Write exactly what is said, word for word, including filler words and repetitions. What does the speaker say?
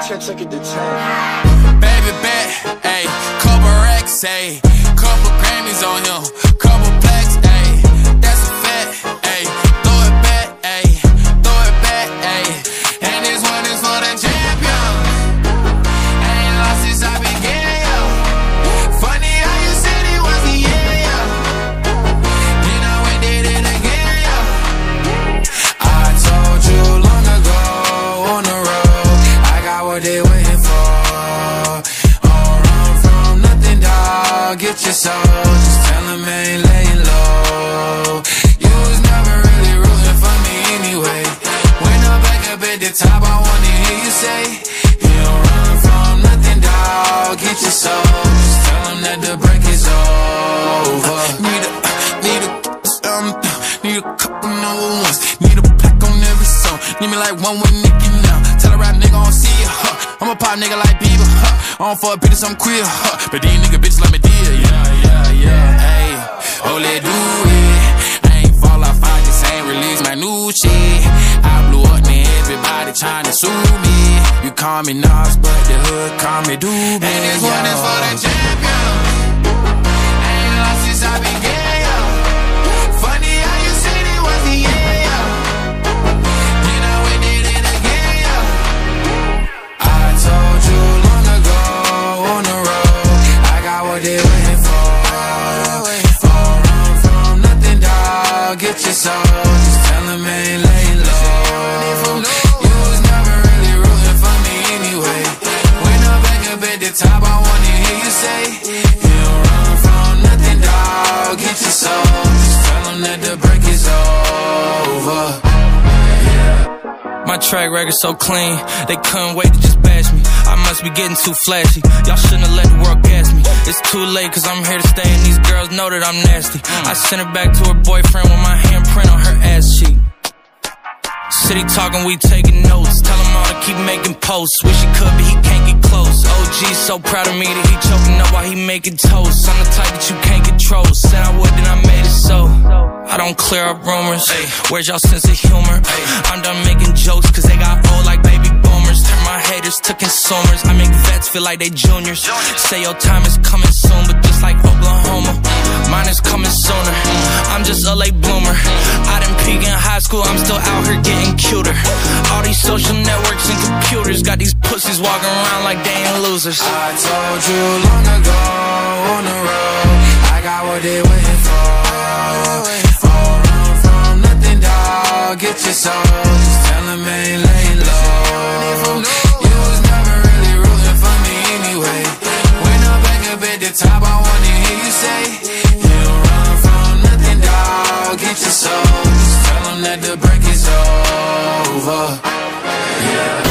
ten took it to ten. Baby bet, ayy, couple racks, ayy, couple Grammys on him, couple plaques, ayy, that's a fact, ayy, throw it back, ayy, throw it back, ayy, and this one is for the champion. I ain't lost since I began, yo. Funny how you said it was the year, yo. You know we did it again, yo. I told you long ago on the road, I got what they waiting for. Get your soul, just tell them I ain't laying low. You was never really rooting for me anyway. When I'm back up at the top, I wanna hear you say, you don't run from nothing, dawg. Get your soul, just tell them that the break is over. Need a, need a, um, need a couple number ones. Need a plaque on every song. Need me like one with Nicki now. Tell a rap nigga I don't see ya, huh. I'm a pop nigga like Bieber, huh. I don't fuck bitches, I'm queer, huh. But these nigga bitches like me dear, yeah, yeah, yeah, ayy. Oh, let do it. I ain't fall off, I just ain't release my new shit. I blew up, man, everybody tryna sue me. You call me Nas, but the hood call me Doobie. And this one is for the champion. I ain't lost since I began, yo. Funny how you said it was the year, yo. You know we did it again, yo. I told you long ago on the road, I got what they waiting for. Don't run from nothing, dawg. Get your soul, just tell them I ain't laying low. You was never really rooting for me anyway. When I'm back up at the top, I wanna hear you say, you don't run from nothing, dawg. Get your soul, just tell them that the break is over. My track record so clean, they couldn't wait to just bash me. I must be getting too flashy, y'all shouldn't have let the world gas me. It's too late cause I'm here to stay and these girls know that I'm nasty. I sent her back to her boyfriend with my handprint on her ass cheek. City talking, we taking notes. Tell him all to keep making posts. Wish he could, but he can't get close. O G's so proud of me that he choking up while he making toast. I'm the type that you can't control. Said I would, then I made it so. I don't clear up rumors. Ay, where's y'all sense of humor? Ay, I'm done making jokes cause they got old like baby boomers. Turn my haters to consumers. I make vets feel like they juniors. Say your time is coming soon, but just like Oklahoma, mine is coming sooner. I'm just a late bloomer. I didn't peak in high school, I'm still out here getting cuter. All these social networks and computers got these pussies walking around like they ain't losers. I told you long ago on the road, I got what they waiting for. Don't run from nothing, dawg. Get your soul, just tell them I ain't laying low. You was never really rooting for me anyway. When I'm back up at the top, I wanna hear you say, you don't run from nothing, dawg. Get your soul, just tell them that the break is over. Yeah.